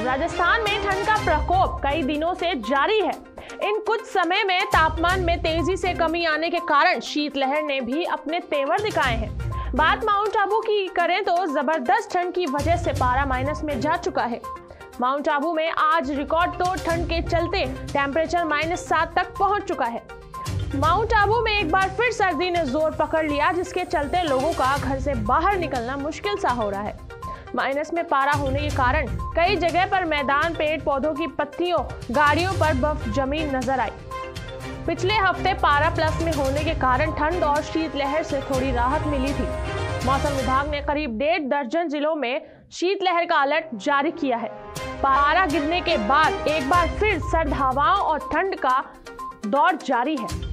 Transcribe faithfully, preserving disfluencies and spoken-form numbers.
राजस्थान में ठंड का प्रकोप कई दिनों से जारी है। इन कुछ समय में तापमान में तेजी से कमी आने के कारण शीतलहर ने भी अपने तेवर दिखाए हैं। बात माउंट आबू की करें तो जबरदस्त ठंड की वजह से पारा माइनस में जा चुका है। माउंट आबू में आज रिकॉर्ड तोड़ ठंड के चलते टेम्परेचर माइनस सात तक पहुंच चुका है। माउंट आबू में एक बार फिर सर्दी ने जोर पकड़ लिया, जिसके चलते लोगों का घर से बाहर निकलना मुश्किल सा हो रहा है। माइनस में पारा होने के कारण कई जगह पर मैदान, पेड़ पौधों की पत्तियों, गाड़ियों पर बर्फ जमी नजर आई। पिछले हफ्ते पारा प्लस में होने के कारण ठंड और शीतलहर से थोड़ी राहत मिली थी। मौसम विभाग ने करीब डेढ़ दर्जन जिलों में शीतलहर का अलर्ट जारी किया है। पारा गिरने के बाद एक बार फिर सर्द हवाओं और ठंड का दौर जारी है।